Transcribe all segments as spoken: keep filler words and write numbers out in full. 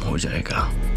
हो जाएगा।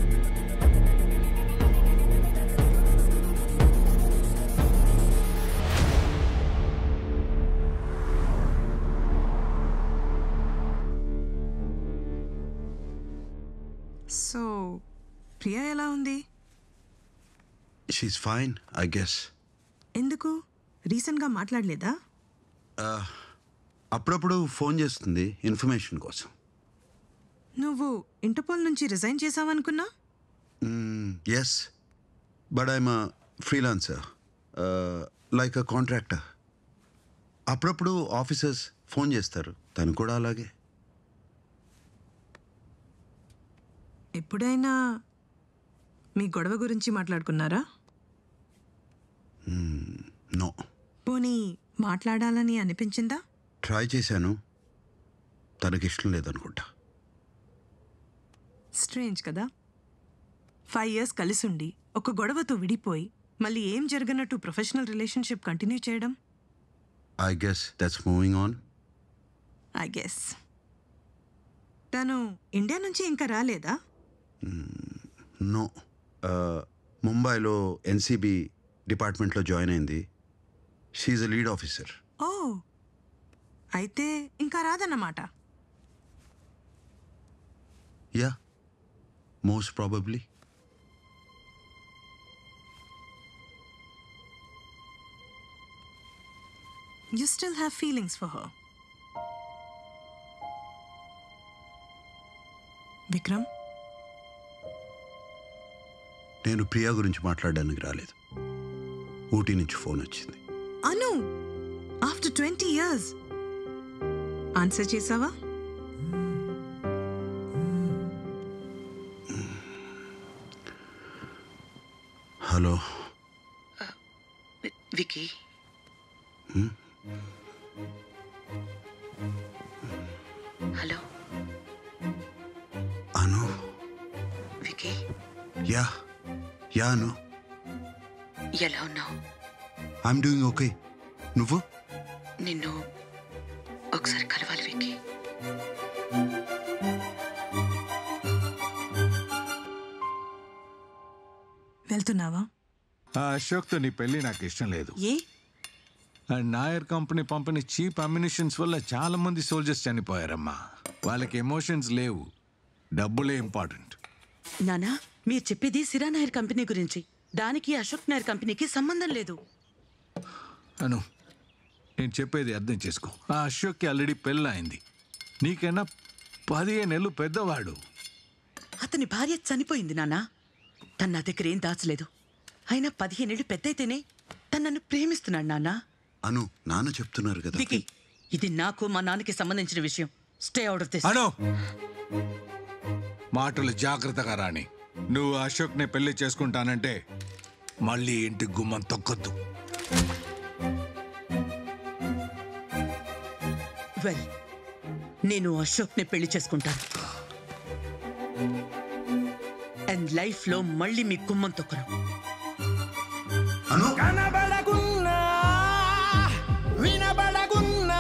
సో ప్రియా ఎలా ఉంది? She's fine I guess. ఎందుకు రీసెంట్గా మాట్లాడలేదా? అప్పుడప్పుడు ఫోన్ చేస్తుంది ఇన్ఫర్మేషన్ కోసం. నువ్వు ఇంటర్పోల్ నుంచి రిజైన్ చేసావనుకున్నా. Yes, but I'm freelancer, like a contractor. అప్పుడప్పుడు ఆఫీసర్స్ ఫోన్ చేస్తారు, తను కూడా అలాగే. ఎప్పుడైనా మీ గొడవ గురించి మాట్లాడుకున్నారా? నో. పోనీ మాట్లాడాలని అనిపించిందా? ట్రై చేశాను, తనకిష్టం లేదనుకుంటా. స్ట్రేంజ్ కదా, ఫైవ్ ఇయర్స్ కలిసుండి ఒక గొడవతో విడిపోయి మళ్ళీ ఏం జరగనట్టు ప్రొఫెషనల్ రిలేషన్షిప్ కంటిన్యూ చేయడం. I guess that's moving on. I guess. తను ఇండియా నుంచి ఇంకా రాలేదా? నో, ముంబైలో ఎన్సీబీ డిపార్ట్మెంట్లో జాయిన్ అయింది. She's a lead officer. Oh, అయితే ఇంకా రాదన్నమాట. Yeah, most probably. You still have feelings for her. Vikram, నేను ప్రియా గురించి మాట్లాడడానికి రాలేదు. ఊటీ నుంచి ఫోన్ వచ్చింది. Anu, after twenty years answer చేసావా? Hello Vicky. Hello Anu. Vicky, yeah yeah Anu. ఎలా ఉన్నావు? I'm doing okay. నువ్వు? నిన్ను ఒకసారి కలవాలి వికీ. వెళ్తున్నావా? అశోక్తో నీ పెళ్ళి నాకు ఇష్టం లేదు. ఏ? నాయర్ కంపెనీ పంపిన చీప్ అమ్యునిషన్స్ వల్ల చాలా మంది సోల్జర్స్ చనిపోయారమ్మా. వాళ్ళకి ఎమోషన్స్ లేవు, డబ్బులే ఇంపార్టెంట్. నానా, మీరు చెప్పేది సిరా నాయర్ కంపెనీ గురించి. దానికి అశోక్ నాయర్ కంపెనీకి సంబంధం లేదు. అను, నేను చెప్పేది అర్థం చేసుకో. ఆ అశోక్కి ఆల్రెడీ పెళ్ళి అయింది. నీకైనా పదిహేనేళ్ళు పెద్దవాడు. అతని భార్య చనిపోయింది నానా. తన నా దగ్గర ఏం దాచలేదు. అయినా పదిహేనేళ్ళు పెద్దయితేనే తను నన్ను ప్రేమిస్తున్నాడు నాన్న. అను, నాన్న చెప్తున్నారు కదా. వికీ, ఇది నాకు మా నాన్నకి సంబంధించిన విషయం. Stay out of this. Anu, మాటలు జాగ్రత్తగా రాని. నువ్వు అశోక్ని పెళ్లి చేసుకుంటానంటే మళ్ళీ ఇంటి గుమ్మం తొక్కొద్దు. వెల్, నేను అశోక్ని పెళ్లి చేసుకుంటాను. అండ్ లైఫ్ లో మళ్ళీ మీ గుమ్మం తొక్కను. అను, కనబడకున్నా వినబడకున్నా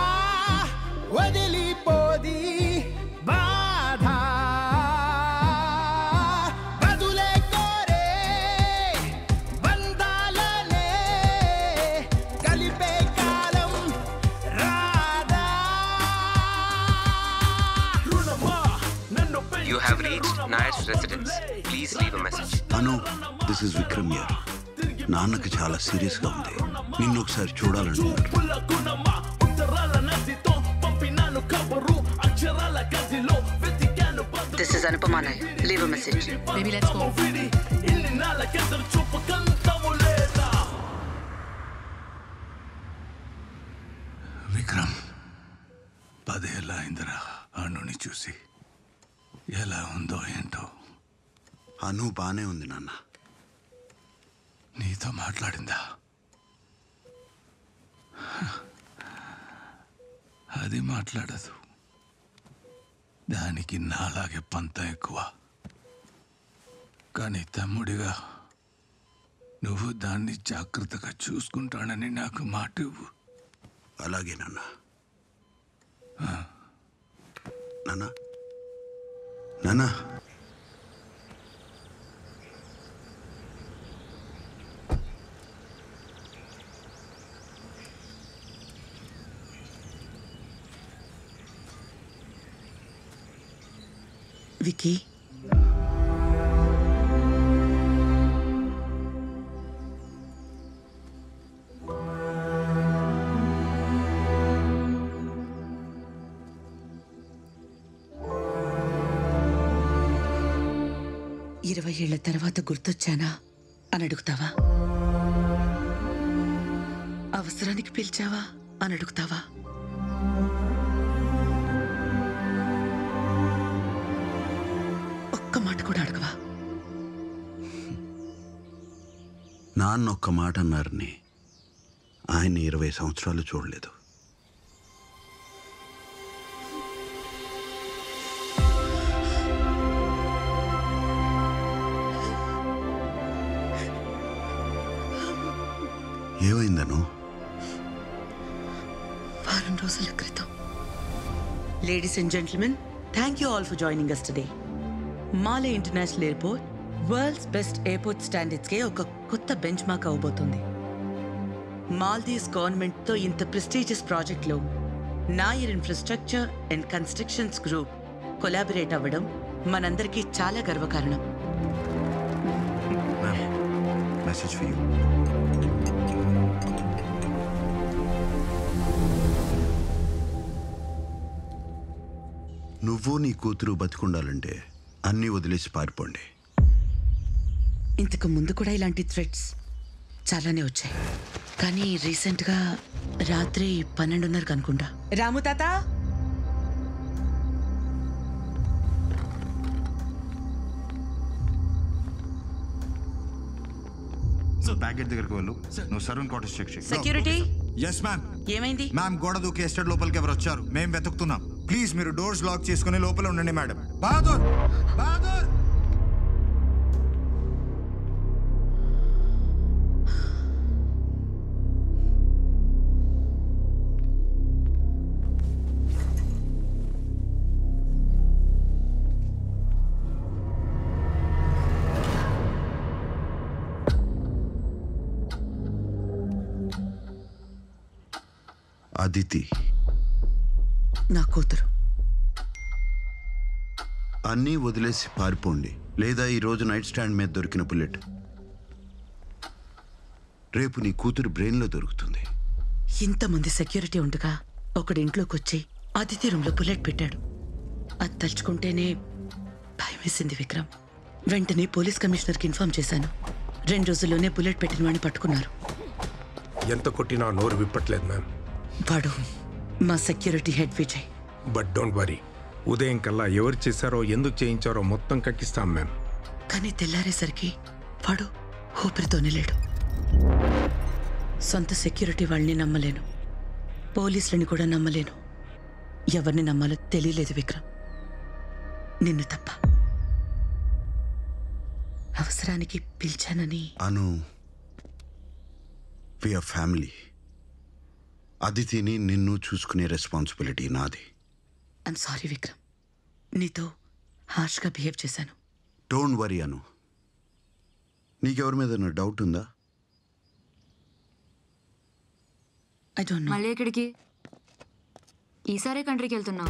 వదిలిపోది బాధ. బదులే కోరే బంధాలనే కలిపే కాలం రాదా. You have reached Nayar's residence. Please leave a message. Anu, this is Vikram here. నాన్నకి చాలా సీరియస్ గా ఉంది. నిన్ను ఒకసారి చూడాలంటున్నారు. This is Anupama Nair. Leave a message. Baby, let's go. Vikram, పదేళ్ళ అయిందిరా అన్నుని చూసి. ఎలా ఉందో ఏంటో. అను బానే ఉంది నాన్న. నీతో మాట్లాడిందా? అది మాట్లాడదు. దానికి నాలాగే పంత ఎక్కువ. కానీ తమ్ముడిగా నువ్వు దాన్ని జాగ్రత్తగా చూసుకుంటానని నాకు మాట ఇవ్వు. అలాగే నాన్న. నాన్న నాన్న వికీ, ఇరవై ఏళ్ల తర్వాత గుర్తొచ్చానా అని అడుగుతావా? అవసరానికి పిలిచావా అని అడుగుతావా? ఒక్క మాట కూడా అడగవా? నాన్న ఒక్క మాట అన్నారని ఆయన ఇరవై సంవత్సరాలు చూడలేదు. ఏమైందను? వారం రోజుల క్రితం. Ladies and gentlemen, thank you all for joining us today. Male international airport world's best airport standards కే ఒక కొత్త బెంచ్ మార్క్ అవబోతుంది. మాల్దీవ్స్ గవర్నమెంట్ తో ఇంత ప్రెస్టీజియస్ ప్రాజెక్ట్ లో Nair infrastructure and constructions group collaborate అవ్వడం మనందరికీ చాలా గర్వకారణం. Message for you. నువ్వు నీ కూతురు బతికుండాలంటే అన్నీ వదిలేసి పారిపోండి. ఇంతకు ముందు కూడా ఇలాంటి థ్రెట్స్ చాలానే వచ్చాయి, కానీ రీసెంట్గా రాత్రి పన్నెండున్నరకు అనుకుంటా. రాము తాత, ప్యాకెట్ దగ్గరికి వెళ్ళు. నువ్వు సరూన్ క్వార్టర్స్ చెక్ చేయి. సెక్యూరిటీ. Yes ma'am. ఏమైంది? మ్యామ్, గోడ దూకి ఎస్టేట్ లోపలికి ఎవరు వచ్చారు? మేము వెతుకుతున్నాం. ప్లీజ్ మీరు డోర్స్ లాక్ చేసుకుని లోపల ఉండండి మేడం. బహదూర్, బహదూర్. అదితి నా కూతురు. అన్నీ వదిలేసి పారిపోండి, లేదా ఈరోజు నైట్ స్టాండ్ మీద దొరికిన బుల్లెట్ రేపు నీ కూతురు బ్రెయిన్లో దొరుకుతుంది. ఇంతమంది సెక్యూరిటీ ఉండగా ఒకడి ఇంట్లోకి వచ్చి అతిథి రూమ్లో బుల్లెట్ పెట్టాడు. అది తలుచుకుంటేనే భయం వేసింది విక్రమ్. వెంటనే పోలీస్ కమిషనర్కి ఇన్ఫార్మ్ చేశాను. రెండు రోజుల్లోనే బుల్లెట్ పెట్టిన వాడిని పట్టుకున్నారు. ఎంత కొట్టినా నోరు విప్పట్లేదు మ్యామ్. వాడు మా security head Vijay. But don't worry, ఉదయం కల్లా ఎవరు చేశారో ఎందుకు చేయించారో మొత్తం కక్కిస్తాం మ్యామ్. కానీ తెల్లారేసరికి వాడు ఊపిరితోనే లేడు. సొంత సెక్యూరిటీ వాళ్ళని నమ్మలేను, పోలీసులని కూడా నమ్మలేను. ఎవరిని నమ్మాలో తెలియలేదు విక్రమ్, నిన్ను తప్ప. అవసరానికి పిలిచానని. అను, వి ఆర్ ఫ్యామిలీ. అదితిని నిన్ను చూసుకునే రెస్పాన్సిబిలిటీ నాది. ఐమ్ సారీ విక్రమ్, నీతో హార్ష్గా బిహేవ్ చేశాను. డోంట్ వరీ అను. నీకెవరి మీద డౌట్ ఉందా? I don't know. మళ్ళీ ఎక్కడికి? ఈసారి కంట్రీకి వెళ్తున్నావు?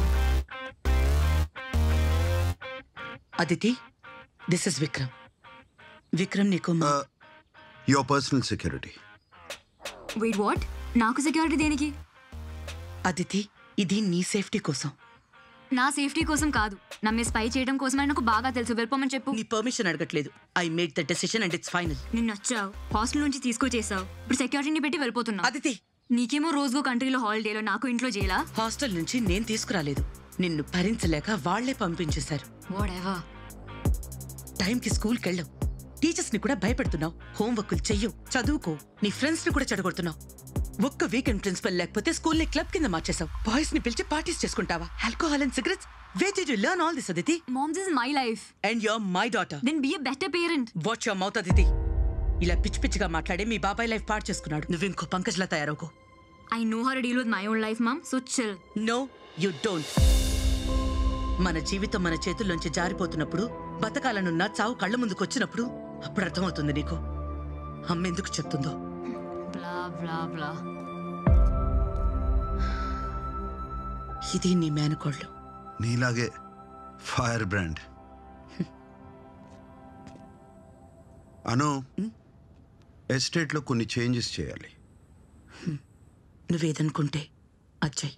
Aditi, this is Vikram. విక్రమ్ నీకు your personal security. Wait, what? నాకు సెక్యూరిటీ దేనికి? అదితి, ఇది నీ సేఫ్టీ కోసం. నా సేఫ్టీ కోసం కాదు, నమ్మే స్పై చేయడం కోసం. నాకు బాగా తెలుసు. వెళ్ళిపోమని చెప్పు. నీ పర్మిషన్ అడగట్లేదు. I made the decision and it's final. నిన్ను వచ్చావు, హాస్టల్ నుంచి తీసుకొచ్చేసావు, ఇప్పుడు సెక్యూరిటీని పెట్టి వెళ్ళిపోతున్నావు. అదితి, నీకేమో రోజుకో కంట్రీలో హాలిడేలో, నాకు ఇంట్లో జైలా? హాస్టల్ నుంచి నేను తీసుకురాలేదు, నిన్ను భరించలేక వాళ్లే పంపించేశారు. వాటెవర్. టైంకి స్కూల్కి వెళ్ళవు, టీచర్స్ ని కూడా భయపెడుతున్నావు, హోంవర్క్లు చెయ్యవు, చదువుకో, నీ ఫ్రెండ్స్ ని కూడా చెడగొడుతున్నావు. ఒక్క వీకెండ్ ప్రిన్సిపల్ లేకపోతే స్కూల్ ని క్లబ్ కింద మార్చేసావు. బాయ్స్ ని పిలిచి పార్టీస్ చేసుకుంటావా? Alcohol and cigarettes. Where did you learn all this, Aditi? Mom, this is my life. And you're my daughter. Then be a better parent. Watch your mouth, Aditi. ఇలా పిచ్చి పిచ్చిగా మాట్లాడే మీ బాబాయ్ లైఫ్ పాడు చేసుకున్నాడు. నువ్వు ఇంకో పంకజ్లా తయారవుకో. I know how to deal with my own life, Mom. So chill. No, you don't. మన జీవితం మన చేతుల్లోంచి జారిపోతున్నప్పుడు, బతకాలనున్న చావు కళ్ళ ముందుకు వచ్చినప్పుడు అప్పుడు అర్థమవుతుంది నీకు అమ్మ ఎందుకు చెప్తుందో. Blah, blah, blah. ఇది నీ మేనకోళ్ళు. నీలాగే ఫైర్ బ్రాండ్. అను ఎస్టేట్లో కొన్ని చేంజెస్ చేయాలి. నువ్వేదనుకుంటే అచ్చయ్.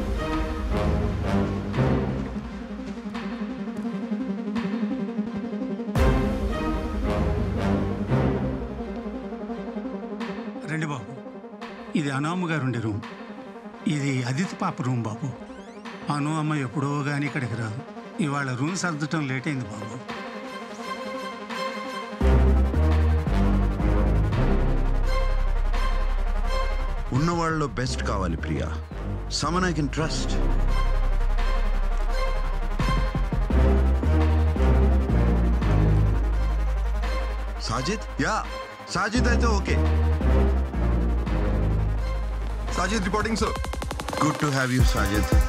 రండి బాబు, ఇది అనామ్మ గారు ఉండే రూమ్. ఇది అదితి పాప రూమ్ బాబు. అను అమ్మ ఎప్పుడో కానీ ఇక్కడికి రాదు. ఇవాళ రూమ్ సర్దటం లేట్ అయింది బాబు. ఉన్న వాళ్ళలో బెస్ట్ కావాలి Priya. Someone I can trust. Sajid? Yeah, Sajid అయితే okay. Sajid reporting sir. Good to have you Sajid.